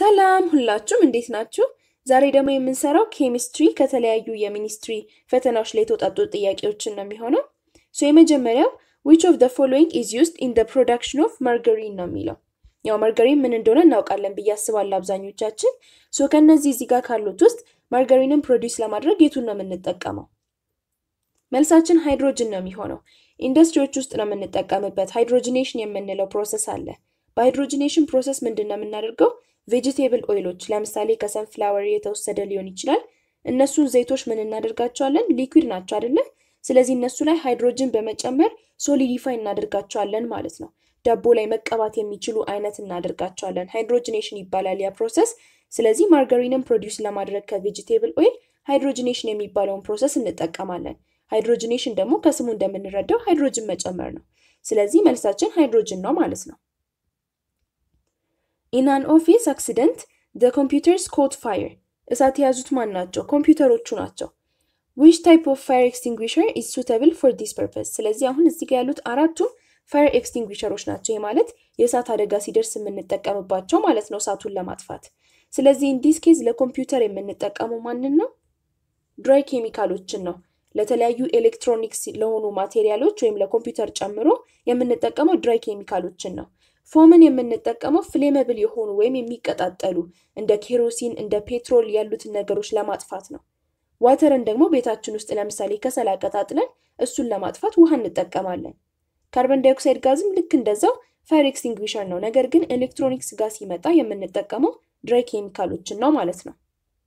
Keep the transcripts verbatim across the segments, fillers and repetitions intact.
ሰላም ሁላችሁም እንዴት ናችሁ? ዛሬ ደግሞ የምንሰራው ኬሚስትሪ ከተለያዩ የሚኒስትሪ ፈተናዎች ላይ የተውጣጡ ጥያቄዎችን ነው የሚሆነው። ሶ የመጀመሪያው which of the following is used in the production of margarine ነው የሚለው። ያው ማርጋሪን ምን እንደሆነ እናውቃለን ብዬ አስባለሁ አብዛኞቻችን። ሶ ከነዚህ እዚህ ጋር ካሉት ውስጥ ማርጋሪንን ፕሮዲዩስ ለማድረግ የቱን ነው የምንጠቀመው? መልሳችን ሃይድሮጅን ነው የሚሆነው። ኢንዱስትሪዎች ውስጥ ነው የምንጠቀምበት ሃይድሮጂኔሽን የምንለው ፕሮሰስ አለ። በሃይድሮጂኔሽን ፕሮሰስ ምንድነው የምናደርገው? ቬጂቴብል ኦይሎች ለምሳሌ ከሰንፍላወር የተወሰደ ሊሆን ይችላል። እነሱን ዘይቶች ምን እናደርጋቸዋለን? ሊኩዊድ ናቸው አይደለ? ስለዚህ እነሱ ላይ ሃይድሮጅን በመጨመር ሶሊዲፋይ እናደርጋቸዋለን ማለት ነው። ዳቦ ላይ መቀባት የሚችሉ አይነት እናደርጋቸዋለን። ሃይድሮጂኔሽን ይባላል ያ ፕሮሰስ። ስለዚህ ማርጋሪንን ፕሮዲዩስ ለማድረግ ከቬጂቴብል ኦይል ሃይድሮጂኔሽን የሚባለውን ፕሮሰስ እንጠቀማለን። ሃይድሮጂኔሽን ደግሞ ከስሙ እንደምንረዳው ሃይድሮጅን መጨመር ነው። ስለዚህ መልሳችን ሃይድሮጅን ነው ማለት ነው። In an office accident, the computers caught fire. እሳት የያዙት ማን ናቸው? ኮምፒውተሮቹ ናቸው። Which type of fire extinguisher is suitable for this purpose? ስለዚህ አሁን እዚህ ጋር ያሉት አራቱም fire extinguisherዎች ናቸው። ይሄ ማለት የእሳት አደጋ ሲደርስ የምንጠቀምባቸው ማለት ነው እሳቱን ለማጥፋት። ስለዚህ in this case ለኮምፒውተር የምንጠቀመው ማንን ነው? ድራይ ኬሚካሎችን ነው። ለተለያዩ ኤሌክትሮኒክስ ለሆኑ ማቴሪያሎች ወይም ለኮምፒውተር ጨምሮ የምንጠቀመው ድራይ ኬሚካሎችን ነው። ፎምን የምንጠቀመው ፍሌመብል የሆኑ ወይም የሚቀጣጠሉ እንደ ኬሮሲን እንደ ፔትሮል ያሉትን ነገሮች ለማጥፋት ነው። ዋተርን ደግሞ ቤታችን ውስጥ ለምሳሌ ከሰል አቀጣጥለን እሱን ለማጥፋት ውሃ እንጠቀማለን። ካርቦን ዳይኦክሳይድ ጋዝም ልክ እንደዛው ፋየር ኤክስቲንጉዊሸር ነው። ነገር ግን ኤሌክትሮኒክስ ጋር ሲመጣ የምንጠቀመው ድራይ ኬሚካሎችን ነው ማለት ነው።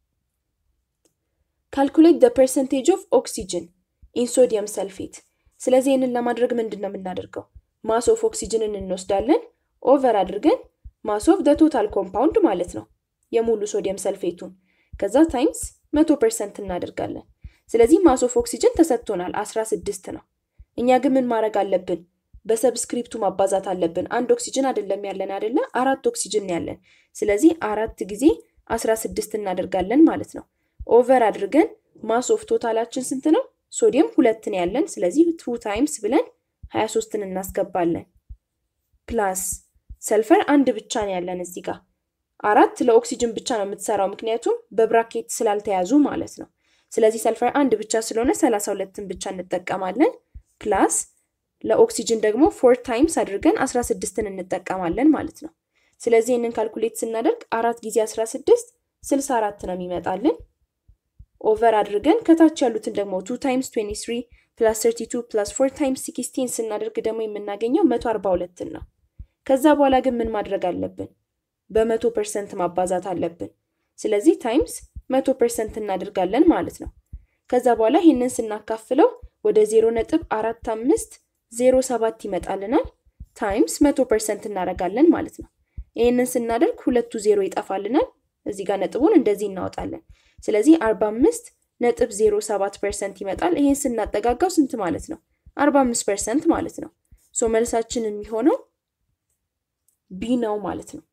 Calculate the percentage of oxygen in sodium sulfate. ስለዚህ ይሄንን ለማድረግ ምንድነው የምናደርገው? ማስ ኦፍ ኦክሲጅንን እንወስዳለን ኦቨር አድርገን ማስ ኦፍ the total compound ማለት ነው የሙሉ ሶዲየም ሰልፌቱን ከዛ ታይምስ መቶ ፐርሰንት እናደርጋለን። ስለዚህ ማስ ኦፍ ኦክሲጅን ተሰጥቶናል አስራ ስድስት ነው። እኛ ግን ምን ማድረግ አለብን? በሰብስክሪፕቱ ማባዛት አለብን። አንድ ኦክሲጅን አይደለም ያለን አይደለ? አራት ኦክሲጅን ያለን። ስለዚህ አራት ጊዜ አስራ ስድስት እናደርጋለን ማለት ነው። ኦቨር አድርገን ማስ ኦፍ ቶታላችን ስንት ነው? ሶዲየም ሁለት ነው ያለን። ስለዚህ two ታይምስ ብለን ሃያ ሶስትን እናስገባለን። ፕላስ ሰልፈር አንድ ብቻ ነው ያለን እዚህ ጋር። አራት ለኦክሲጅን ብቻ ነው የምትሰራው ምክንያቱም በብራኬት ስላልተያዙ ማለት ነው። ስለዚህ ሰልፈር አንድ ብቻ ስለሆነ ሰላሳ ሁለትን ብቻ እንጠቀማለን። ፕላስ ለኦክሲጅን ደግሞ four ታይምስ አድርገን አስራ ስድስትን እንጠቀማለን ማለት ነው። ስለዚህ እነን ካልኩሌት ስናደርግ አራት ጊዜ አስራ ስድስት ስልሳ አራት ነው የሚመጣልን። ኦቨር አድርገን ከታች ያሉትን ደግሞ two ታይምስ twenty-three plus thirty-two plus four times sixteen ስናደርግ ደግሞ የምናገኘው መቶ አርባ ሁለት ነው። ከዛ በኋላ ግን ምን ማድረግ አለብን? በመቶ ፐርሰንት ማባዛት አለብን። ስለዚህ ታይምስ መቶ ፐርሰንት እናደርጋለን ማለት ነው። ከዛ በኋላ ይሄንን ስናካፍለው ወደ ዜሮ ነጥብ አራት አምስት ዜሮ ሰባት ይመጣልናል። ታይምስ መቶ ፐርሰንት እናደርጋለን ማለት ነው። ይሄንን ስናደርግ ሁለቱ ዜሮ ይጠፋልናል። እዚህ ጋር ነጥቡን እንደዚህ እናወጣለን። ስለዚህ አርባ አምስት ነጥብ ዜሮ ሰባት ፐርሰንት ይመጣል። ይሄን ስናጠጋጋው ስንት ማለት ነው? አርባ አምስት ፐርሰንት ማለት ነው። ሶ መልሳችን የሚሆነው ቢ ነው ማለት ነው።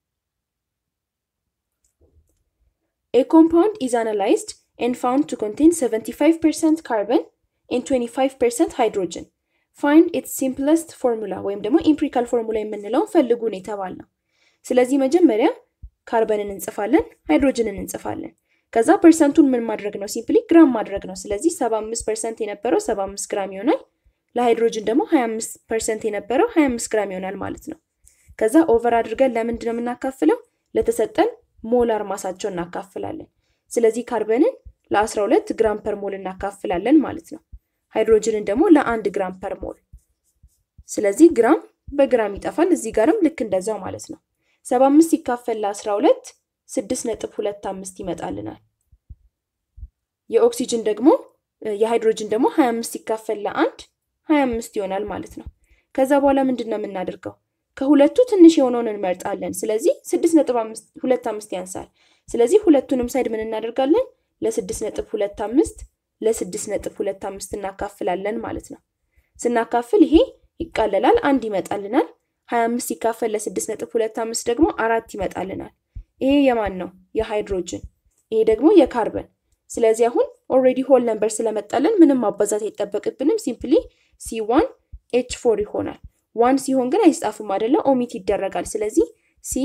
A compound is analyzed and found to contain seventy-five percent carbon and twenty-five percent hydrogen. Find its simplest formula ወይም ደግሞ empirical formula የምንለውን ፈልጉ ነው የተባልነው። ስለዚህ መጀመሪያ ካርበንን እንጽፋለን፣ ሃይድሮጅንን እንጽፋለን። ከዛ ፐርሰንቱን ምን ማድረግ ነው? ሲምፕሊ ግራም ማድረግ ነው። ስለዚህ ሰባ አምስት ፐርሰንት የነበረው ሰባ አምስት ግራም ይሆናል። ለሃይድሮጅን ደግሞ ሃያ አምስት ፐርሰንት የነበረው ሃያ አምስት ግራም ይሆናል ማለት ነው። ከዛ ኦቨር አድርገን ለምንድን ነው የምናካፍለው? ለተሰጠን ሞላር ማሳቸው እናካፍላለን። ስለዚህ ካርበንን ለአስራ ሁለት ግራም ፐር ሞል እናካፍላለን ማለት ነው። ሃይድሮጅንን ደግሞ ለአንድ ግራም ፐር ሞል። ስለዚህ ግራም በግራም ይጠፋል። እዚህ ጋርም ልክ እንደዛው ማለት ነው። ሰባ አምስት ሲካፈል ለአስራ ሁለት ስድስት ነጥብ ሁለት አምስት ይመጣልናል። የኦክሲጅን ደግሞ የሃይድሮጅን ደግሞ ሃያ አምስት ሲካፈል ለአንድ ሃያ አምስት ይሆናል ማለት ነው። ከዛ በኋላ ምንድነው የምናደርገው? ከሁለቱ ትንሽ የሆነውን እንመርጣለን። ስለዚህ ስድስት ነጥብ ሁለት አምስት ያንሳል። ስለዚህ ሁለቱንም ሳይድ ምን እናደርጋለን? ለ6 ነጥብ ሁለት አምስት ለ6 ነጥብ ሁለት አምስት እናካፍላለን ማለት ነው። ስናካፍል ይሄ ይቃለላል፣ አንድ ይመጣልናል። ሃያ አምስት ሲካፈል ለ6 ነጥብ ሁለት አምስት ደግሞ አራት ይመጣልናል። ይሄ የማን ነው? የሃይድሮጅን። ይሄ ደግሞ የካርበን። ስለዚህ አሁን ኦሬዲ ሆል ነምበር ስለመጣልን ምንም ማባዛት አይጠበቅብንም። ሲምፕሊ ሲ ዋን ኤች ፎር ይሆናል። ዋን ሲሆን ግን አይጻፍም አይደለ? ኦሚት ይደረጋል። ስለዚህ ሲ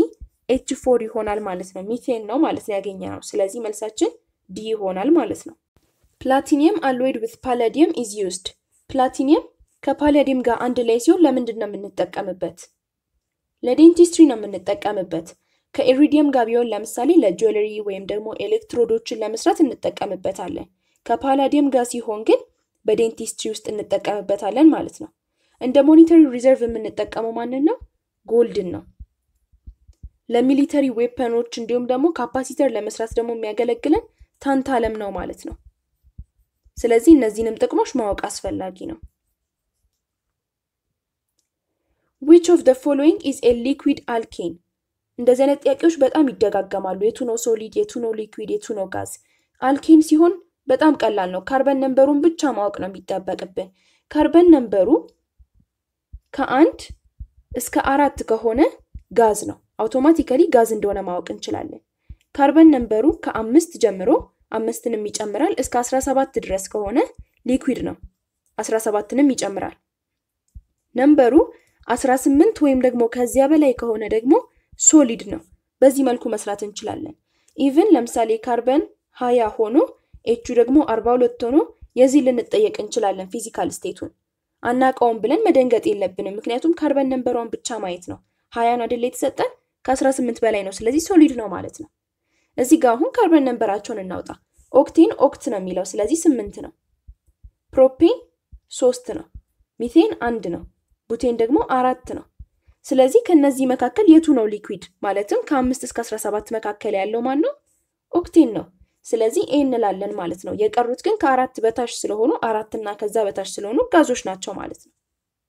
ኤች ፎር ይሆናል ማለት ነው ሚቴን ነው ማለት ነው ያገኘነው ስለዚህ መልሳችን ዲ ይሆናል ማለት ነው platinum alloyed with palladium is used platinum ከፓላዲየም ጋር አንድ ላይ ሲሆን ለምንድን ነው የምንጠቀምበት ለዴንቲስትሪ ነው የምንጠቀምበት ከኢሪዲየም ጋር ቢሆን ለምሳሌ ለጆለሪ ወይም ደግሞ ኤሌክትሮዶችን ለመስራት እንጠቀምበታለን ከፓላዲየም ጋር ሲሆን ግን በዴንቲስትሪ ውስጥ እንጠቀምበታለን ማለት ነው እንደ ሞኔታሪ ሪዘርቭ የምንጠቀመው ማንን ነው ጎልድን ነው ለሚሊተሪ ዌፐኖች እንዲሁም ደግሞ ካፓሲተር ለመስራት ደግሞ የሚያገለግለን ታንታለም ነው ማለት ነው ስለዚህ እነዚህንም ጥቅሞች ማወቅ አስፈላጊ ነው which of the following is a liquid alkane እንደዚህ አይነት ጥያቄዎች በጣም ይደጋገማሉ የቱ ነው ሶሊድ የቱ ነው ሊኩዊድ የቱ ነው ጋዝ አልኬን ሲሆን በጣም ቀላል ነው ካርበን ነምበሩን ብቻ ማወቅ ነው የሚጠበቅብን ካርበን ነምበሩ ከአንድ እስከ አራት ከሆነ ጋዝ ነው አውቶማቲካሊ ጋዝ እንደሆነ ማወቅ እንችላለን ካርበን ነምበሩ ከአምስት ጀምሮ አምስትንም ይጨምራል እስከ አስራ ሰባት ድረስ ከሆነ ሊኩዊድ ነው አስራ ሰባትንም ይጨምራል ነምበሩ አስራ ስምንት ወይም ደግሞ ከዚያ በላይ ከሆነ ደግሞ ሶሊድ ነው በዚህ መልኩ መስራት እንችላለን ኢቭን ለምሳሌ ካርበን ሃያ ሆኖ ኤቹ ደግሞ አርባ ሁለት ሆኖ የዚህ ልንጠየቅ እንችላለን ፊዚካል ስቴቱን አናቀውም ብለን መደንገጥ የለብንም ምክንያቱም ካርበን ነምበሩን ብቻ ማየት ነው ሃያን አይደል የተሰጠን ከ18 በላይ ነው ስለዚህ ሶሊድ ነው ማለት ነው እዚህ ጋር አሁን ካርበን ነምበራቸውን እናውጣ ኦክቴን ኦክት ነው የሚለው ስለዚህ ስምንት ነው ፕሮፔን ሶስት ነው ሚቴን አንድ ነው ቡቴን ደግሞ አራት ነው ስለዚህ ከነዚህ መካከል የቱ ነው ሊኩዊድ ማለትም ከ5 እስከ አስራ ሰባት መካከል ያለው ማን ነው ኦክቴን ነው ስለዚህ ኤ እንላለን ማለት ነው የቀሩት ግን ከአራት በታች ስለሆኑ አራት እና ከዛ በታች ስለሆኑ ጋዞች ናቸው ማለት ነው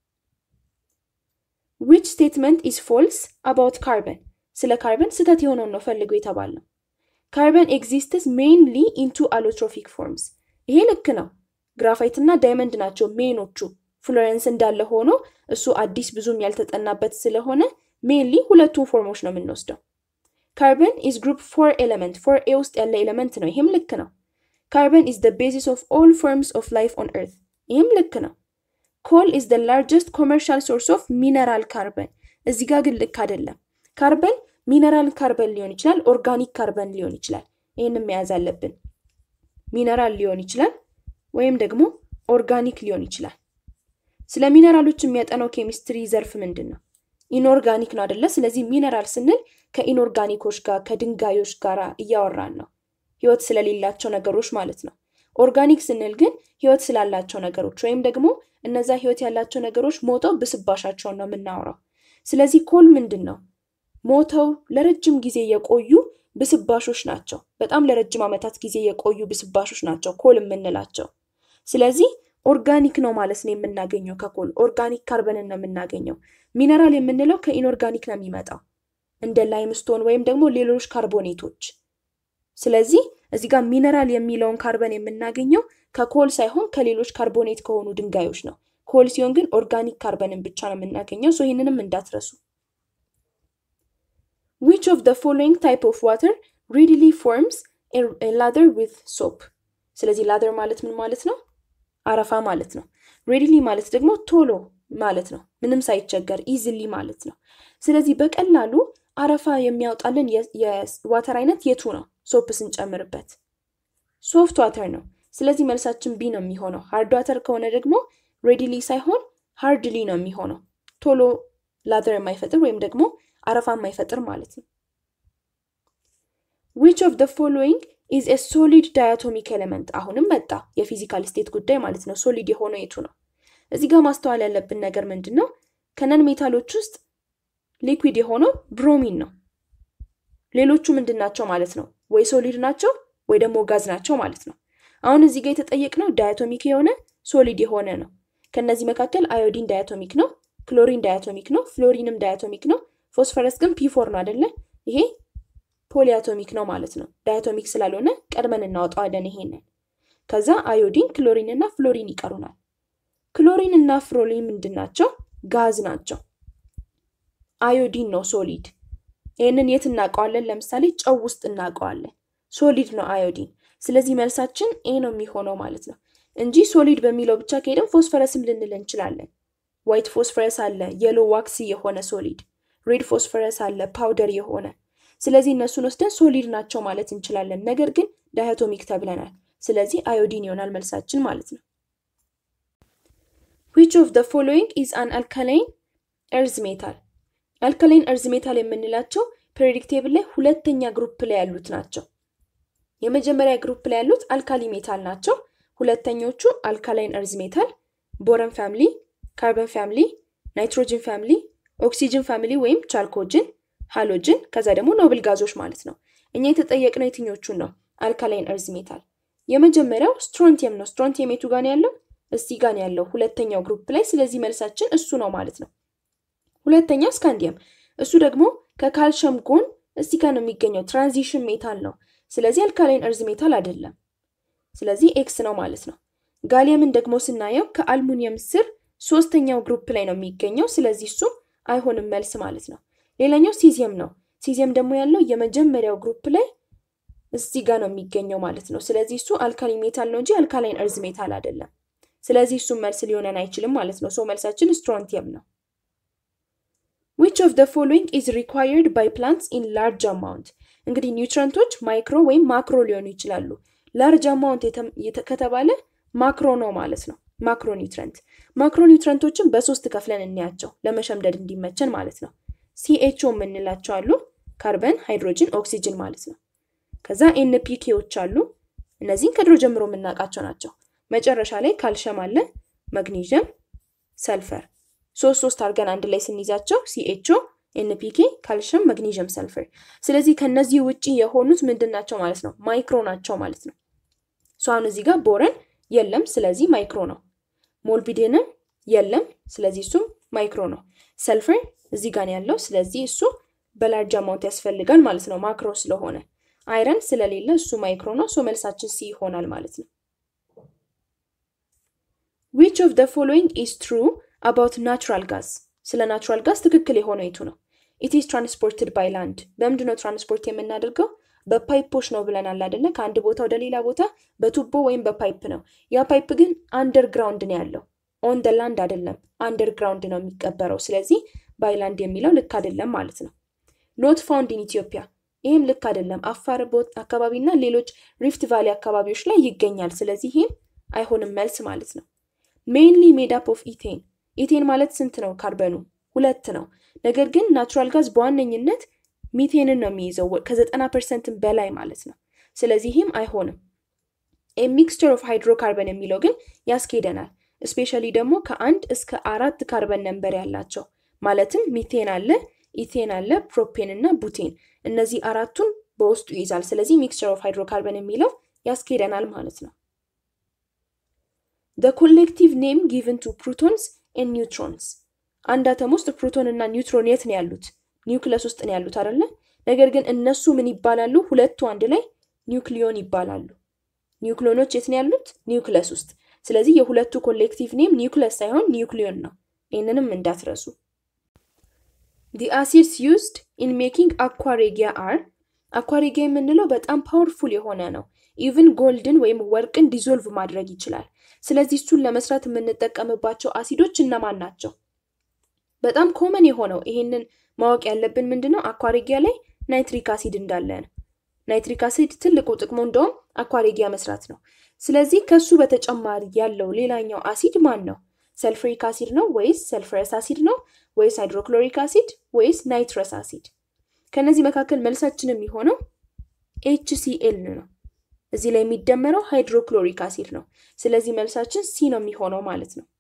which statement is false about carbon ስለ ካርበን ስህተት የሆነው ነው ፈልጎ የተባለው carbon exists mainly in two allotropic forms ይሄ ልክ ነው ግራፋይት እና ዳይመንድ ናቸው ሜኖቹ ፍሎረንስ እንዳለ ሆኖ እሱ አዲስ ብዙም ያልተጠናበት ስለሆነ mainly ሁለቱን ፎርሞች ነው የምንወስደው carbon is group four element four a ውስጥ ያለ ኤሌመንት ነው ይሄም ልክ ነው carbon is the basis of all forms of life on earth ይሄም ልክ ነው coal is the largest commercial source of mineral carbon እዚህ ጋር ግን ልክ አይደለም carbon mineral carbon ሊሆን ይችላል organic carbon ሊሆን ይችላል ይሄንን መያዝ አለብን mineral ሊሆን ይችላል ወይም ደግሞ organic ሊሆን ይችላል ስለ ሚነራሎች የሚያጠናው ኬሚስትሪ ዘርፍ ምንድነው ኢንኦርጋኒክ ነው አይደለ ስለዚህ ሚነራል ስንል ከኢንኦርጋኒኮች ጋር ከድንጋዮች ጋር እያወራን ነው ህይወት ስለሌላቸው ነገሮች ማለት ነው ኦርጋኒክ ስንል ግን ህይወት ስላላቸው ነገሮች ወይም ደግሞ እነዛ ህይወት ያላቸው ነገሮች ሞተው ብስባሻቸው ነው የምናወራው ስለዚህ ኮል ምንድነው ሞተው ለረጅም ጊዜ የቆዩ ብስባሾች ናቸው በጣም ለረጅም አመታት ጊዜ የቆዩ ብስባሾች ናቸው ኮል የምንላቸው ስለዚህ ኦርጋኒክ ነው ማለት ነው የምናገኘው ከኮል ኦርጋኒክ ካርበንን ነው የምናገኘው ሚነራል የምንለው ከኢንኦርጋኒክ ነው የሚመጣው እንደ ላይምስቶን ወይም ደግሞ ሌሎች ካርቦኔቶች ስለዚህ እዚህ ጋር ሚነራል የሚለውን ካርበን የምናገኘው ከኮል ሳይሆን ከሌሎች ካርቦኔት ከሆኑ ድንጋዮች ነው ኮል ሲሆን ግን ኦርጋኒክ ካርበንን ብቻ ነው የምናገኘው ሶ ይሄንንም እንዳትረሱ which of the following type of water readily forms a, a lather with soap ስለዚህ lather ማለት ምን ማለት ነው አረፋ ማለት ነው readily ማለት ደግሞ ቶሎ ማለት ነው ምንም ሳይቸገር easily ማለት ነው ስለዚህ በቀላሉ አረፋ የሚያወጣልን የዋተር አይነት የቱ ነው ሶፕ ስንጨምርበት ሶፍት ዋተር ነው ስለዚህ መልሳችን ቢ ነው የሚሆነው ሃርድ ዋተር ከሆነ ደግሞ readily ሳይሆን hardly ነው የሚሆነው ቶሎ lather የማይፈጥር ወይም ደግሞ አረፋ የማይፈጥር ማለት ነው which of the following is a solid diatomic element አሁንም መጣ የፊዚካል ስቴት ጉዳይ ማለት ነው ሶሊድ የሆነው የቱ ነው እዚህ ጋር ማስተዋል ያለብን ነገር ምንድነው ከነን ሜታሎች ውስጥ ሊኩዊድ የሆነው ብሮሚን ነው ሌሎቹ ምንድናቸው ማለት ነው ወይ ሶሊድ ናቸው ወይ ደግሞ ጋዝ ናቸው ማለት ነው አሁን እዚህ ጋር የተጠየቅነው ዳያቶሚክ የሆነ ሶሊድ የሆነ ነው ከነዚህ መካከል አዮዲን ዳያቶሚክ ነው ክሎሪን ዳያቶሚክ ነው ፍሎሪንም ዳያቶሚክ ነው ፎስፈረስ ግን ፒ ፎር ነው አይደለ ይሄ ፖሊአቶሚክ ነው ማለት ነው ዳያቶሚክ ስላልሆነ ቀድመን እናወጣዋለን ይሄንን ከዛ አዮዲን ክሎሪን እና ፍሎሪን ይቀሩናል ክሎሪን እና ፍሎሪን ምንድናቸው ጋዝ ናቸው አዮዲን ነው ሶሊድ ይሄንን የት እናቀዋለን ለምሳሌ ጨው ውስጥ እናቀዋለን ሶሊድ ነው አዮዲን ስለዚህ መልሳችን ኤ ነው የሚሆነው ማለት ነው እንጂ ሶሊድ በሚለው ብቻ ከሄደን ፎስፈረስም ልንል እንችላለን ዋይት ፎስፈረስ አለ የሎ ዋክሲ የሆነ ሶሊድ ሬድ ፎስፈረስ አለ ፓውደር የሆነ ስለዚህ እነሱን ወስደን ሶሊድ ናቸው ማለት እንችላለን። ነገር ግን ዳያቶሚክ ተብለናል። ስለዚህ አዮዲን ይሆናል መልሳችን ማለት ነው። which of the following is an alkaline earth metal? alkaline earth metal የምንላቸው ፔሪዮዲክ ቴብል ላይ ሁለተኛ ግሩፕ ላይ ያሉት ናቸው። የመጀመሪያ ግሩፕ ላይ ያሉት አልካሊ ሜታል ናቸው። ሁለተኞቹ አልካላይን እርዝ ሜታል፣ ቦረን ፋሚሊ፣ ካርበን ፋሚሊ፣ ናይትሮጅን ፋሚሊ፣ ኦክሲጅን ፋሚሊ ወይም ቻልኮጅን፣ ሃሎጅን ከዛ ደግሞ ኖብል ጋዞች ማለት ነው። እኛ የተጠየቅነው የትኞቹን ነው? አልካላይን እርዝ ሜታል። የመጀመሪያው ስትሮንቲየም ነው። ስትሮንቲየም የቱ ጋር ያለው? እዚህ ጋር ያለው ሁለተኛው ግሩፕ ላይ። ስለዚህ መልሳችን እሱ ነው ማለት ነው። ሁለተኛው ስካንዲየም፣ እሱ ደግሞ ከካልሽየም ጎን እዚህ ጋር ነው የሚገኘው። ትራንዚሽን ሜታል ነው። ስለዚህ አልካላይን እርዝ ሜታል አይደለም። ስለዚህ ኤክስ ነው ማለት ነው። ጋሊየምን ደግሞ ስናየው ከአልሙኒየም ስር ሶስተኛው ግሩፕ ላይ ነው የሚገኘው። ስለዚህ እሱ አይሆንም መልስ ማለት ነው። ሌላኛው ሲዚየም ነው። ሲዚየም ደግሞ ያለው የመጀመሪያው ግሩፕ ላይ እዚህ ጋር ነው የሚገኘው ማለት ነው። ስለዚህ እሱ አልካሊ ሜታል ነው እንጂ አልካላይን እርዝ ሜታል አይደለም። ስለዚህ እሱ መልስ ሊሆነን አይችልም ማለት ነው። ሶ መልሳችን ስትሮንቲየም ነው። which of the following is required by plants in large amount? እንግዲህ ኒውትሪየንቶች ማይክሮ ወይም ማክሮ ሊሆኑ ይችላሉ። ላርጅ አማውንት ከተባለ ማክሮ ነው ማለት ነው። ማክሮ ኒውትሪየንት ማክሮ ኒውትሪየንቶችን በሶስት ከፍለን እንያቸው ለመሸምደድ እንዲመቸን ማለት ነው። ሲኤችኦ የምንላቸው አሉ፣ ካርበን፣ ሃይድሮጅን፣ ኦክሲጅን ማለት ነው። ከዛ ኤንፒኬዎች አሉ። እነዚህን ከድሮ ጀምሮ የምናውቃቸው ናቸው። መጨረሻ ላይ ካልሽየም አለ፣ ማግኒዥየም፣ ሰልፈር ሶስት ሶስት አድርገን አንድ ላይ ስንይዛቸው ሲኤችኦ፣ ኤንፒኬ፣ ካልሽየም፣ ማግኒዥየም፣ ሰልፈር። ስለዚህ ከነዚህ ውጪ የሆኑት ምንድናቸው ማለት ነው? ማይክሮ ናቸው ማለት ነው። ሶ አሁን እዚህ ጋር ቦረን የለም፣ ስለዚህ ማይክሮ ነው። ሞልቢዴንም የለም፣ ስለዚህ እሱ ማይክሮ ነው። ሰልፈር እዚህ ጋር ያለው፣ ስለዚህ እሱ በላርጅ አማውንት ያስፈልጋል ማለት ነው ማክሮ ስለሆነ። አይረን ስለሌለ እሱ ማይክሮ ነው። ሶ መልሳችን ሲ ይሆናል ማለት ነው። which of the following is true about natural gas? ስለ ናቹራል ጋዝ ትክክል የሆነው የቱ ነው? it is transported by land። በምንድን ነው ትራንስፖርት የምናደርገው? በፓይፖች ነው ብለናል አይደለ? ከአንድ ቦታ ወደ ሌላ ቦታ በቱቦ ወይም በፓይፕ ነው። ያ ፓይፕ ግን አንደርግራውንድ ነው ያለው፣ ኦን ደ ላንድ አይደለም፣ አንደርግራውንድ ነው የሚቀበረው። ስለዚህ ባይ ላንድ የሚለው ልክ አይደለም ማለት ነው። ኖት ፋውንድ ኢን ኢትዮጵያ፣ ይሄም ልክ አይደለም። አፋር አካባቢና ሌሎች ሪፍት ቫሊ አካባቢዎች ላይ ይገኛል። ስለዚህ ይሄም አይሆንም መልስ ማለት ነው። ሜይንሊ ሜድ አፕ ኦፍ ኢቴን፣ ኢቴን ማለት ስንት ነው? ካርበኑ ሁለት ነው። ነገር ግን ናቹራል ጋዝ በዋነኝነት ሚቴንን ነው የሚይዘው ከዘጠና ፐርሰንት በላይ ማለት ነው። ስለዚህ ይሄም አይሆንም። ኤ ሚክስቸር ኦፍ ሃይድሮካርበን የሚለው ግን ያስኬደናል። ስፔሻሊ ደግሞ ከአንድ እስከ አራት ካርበን ነምበር ያላቸው ማለትም ሚቴን አለ፣ ኢቴን አለ፣ ፕሮፔን እና ቡቴን፣ እነዚህ አራቱን በውስጡ ይይዛል። ስለዚህ ሚክስቸር ኦፍ ሃይድሮካርበን የሚለው ያስኬደናል ማለት ነው። the collective name given to protons and neutrons። አንድ አተም ውስጥ ፕሮቶን እና ኒውትሮን የት ነው ያሉት? ኒውክለስ ውስጥ ነው ያሉት አይደለ? ነገር ግን እነሱ ምን ይባላሉ? ሁለቱ አንድ ላይ ኒውክሊዮን ይባላሉ። ኒውክሊዮኖች የት ነው ያሉት? ኒውክለስ ውስጥ። ስለዚህ የሁለቱ ኮሌክቲቭ ኔም ኒውክለስ ሳይሆን ኒውክሊዮን ነው። ይሄንንም እንዳትረሱ። the acids used in making aqua regia are aqua regia የምንለው በጣም ፓወርፉል የሆነ ነው። ኢቭን ጎልድን ወይም ወርቅን ዲዞልቭ ማድረግ ይችላል። ስለዚህ እሱን ለመስራት የምንጠቀምባቸው አሲዶች እነማን ናቸው? በጣም ኮመን የሆነው ይሄንን ማወቅ ያለብን ምንድነው? aqua regia ላይ ናይትሪክ አሲድ እንዳለ ነው። ናይትሪክ አሲድ ትልቁ ጥቅሙ እንደውም aqua regia መስራት ነው። ስለዚህ ከሱ በተጨማሪ ያለው ሌላኛው አሲድ ማን ነው? ሰልፍሪክ አሲድ ነው ወይስ ሰልፈረስ አሲድ ነው ወይስ ሃይድሮክሎሪክ አሲድ ወይስ ናይትረስ አሲድ? ከነዚህ መካከል መልሳችን የሚሆነው ኤች ሲ ኤል ነው። እዚህ ላይ የሚደመረው ሃይድሮክሎሪክ አሲድ ነው። ስለዚህ መልሳችን ሲ ነው የሚሆነው ማለት ነው።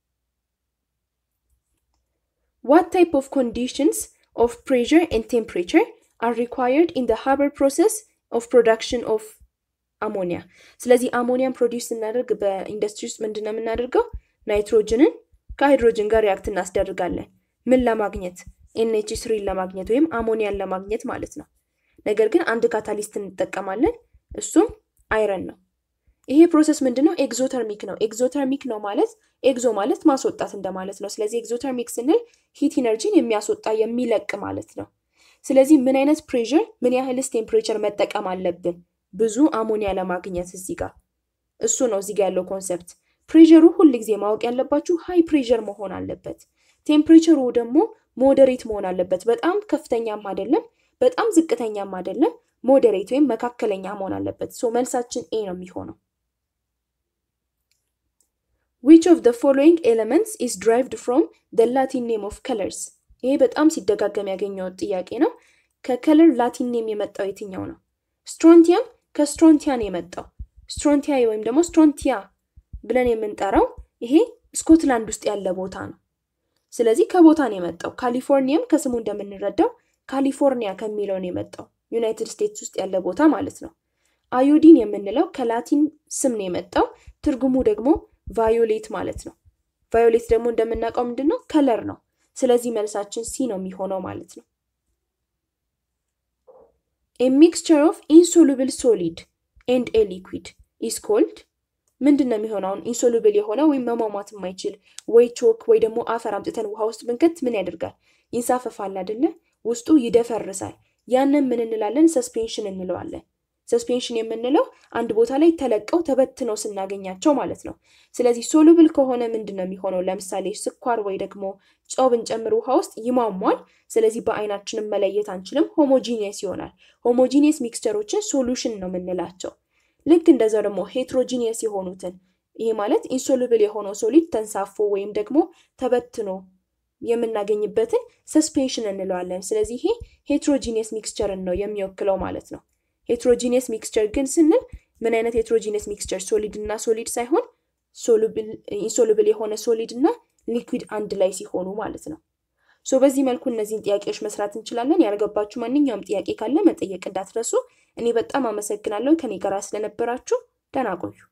what type of conditions of pressure and temperature are required in the Haber process of production of ammonia? ስለዚህ አሞኒያን ፕሮዲዩስ እናደርግ በኢንዱስትሪ ውስጥ ምንድነው የምናደርገው? ናይትሮጅንን ከሃይድሮጅን ጋር ሪአክት እናስደርጋለን። ምን ለማግኘት? ኤን ኤች ስሪ ለማግኘት ወይም አሞኒያን ለማግኘት ማለት ነው። ነገር ግን አንድ ካታሊስት እንጠቀማለን፣ እሱም አይረን ነው። ይሄ ፕሮሰስ ምንድነው? ኤግዞተርሚክ ነው። ኤግዞተርሚክ ነው ማለት ኤግዞ ማለት ማስወጣት እንደማለት ነው። ስለዚህ ኤግዞተርሚክ ስንል ሂት ኢነርጂን የሚያስወጣ የሚለቅ ማለት ነው። ስለዚህ ምን አይነት ፕሬሸር ምን ያህልስ ቴምፕሬቸር መጠቀም አለብን ብዙ አሞኒያ ለማግኘት? እዚህ ጋር እሱ ነው እዚህ ጋር ያለው ኮንሰፕት። ፕሬሸሩ ሁሉ ጊዜ ማወቅ ያለባችሁ ሃይ ፕሬሸር መሆን አለበት። ቴምፕሬቸሩ ደግሞ ሞዴሬት መሆን አለበት። በጣም ከፍተኛም አይደለም፣ በጣም ዝቅተኛም አይደለም ሞዴሬት ወይም መካከለኛ መሆን አለበት ሶ መልሳችን ኤ ነው የሚሆነው Which of the following elements is derived from the Latin name of colors ይሄ በጣም ሲደጋገም ያገኘው ጥያቄ ነው ከከለር ላቲን ኔም የመጣው የትኛው ነው ስትሮንቲየም ከስትሮንቲያ ነው የመጣው ስትሮንቲያ ወይም ደግሞ ስትሮንቲያ ብለን የምንጠራው ይሄ ስኮትላንድ ውስጥ ያለ ቦታ ነው ስለዚህ ከቦታ ነው የመጣው ካሊፎርኒያም ከስሙ እንደምንረዳው ካሊፎርኒያ ከሚለው ነው የመጣው ዩናይትድ ስቴትስ ውስጥ ያለ ቦታ ማለት ነው አዮዲን የምንለው ከላቲን ስም ነው የመጣው ትርጉሙ ደግሞ ቫዮሌት ማለት ነው ቫዮሌት ደግሞ እንደምናውቀው ምንድነው ከለር ነው ስለዚህ መልሳችን ሲ ነው የሚሆነው ማለት ነው A mixture of insoluble solid and a liquid is called ምንድነው የሚሆነው insoluble የሆነ ወይ መሟሟት የማይችል ወይ ቾክ ወይ ደግሞ አፈር አምጥተን ውሃ ውስጥ ብንከት ምን ያደርጋል ይንሳፈፋል አይደለ ውስጡ ይደፈርሳል ያንን ምን እንላለን ሰስፔንሽን እንለዋለን ሰስፔንሽን የምንለው አንድ ቦታ ላይ ተለቀው ተበትነው ስናገኛቸው ማለት ነው ስለዚህ ሶሉብል ከሆነ ምንድነው የሚሆነው ለምሳሌ ስኳር ወይ ደግሞ ጨው ብንጨምር ውሃ ውስጥ ይሟሟል ስለዚህ በአይናችንም መለየት አንችልም ሆሞጂኒየስ ይሆናል ሆሞጂኒየስ ሚክስቸሮችን ሶሉሽን ነው የምንላቸው ልክ እንደዛው ደግሞ ሄትሮጂኒየስ የሆኑትን ይሄ ማለት ኢንሶሉብል የሆነው ሶሊድ ተንሳፎ ወይም ደግሞ ተበትኖ የምናገኝበትን ሰስፔንሽን እንለዋለን ስለዚህ ይሄ ሄትሮጂኒየስ ሚክስቸርን ነው የሚወክለው ማለት ነው ሄትሮጂኒየስ ሚክስቸር ግን ስንል ምን አይነት ሄትሮጂኒየስ ሚክስቸር ሶሊድ እና ሶሊድ ሳይሆን ሶሉብል ኢንሶሉብል የሆነ ሶሊድ እና ሊኩዊድ አንድ ላይ ሲሆኑ ማለት ነው ሶ በዚህ መልኩ እነዚህን ጥያቄዎች መስራት እንችላለን ያልገባችሁ ማንኛውም ጥያቄ ካለ መጠየቅ እንዳትረሱ እኔ በጣም አመሰግናለሁ ከኔ ጋር ስለነበራችሁ ደህና ቆዩ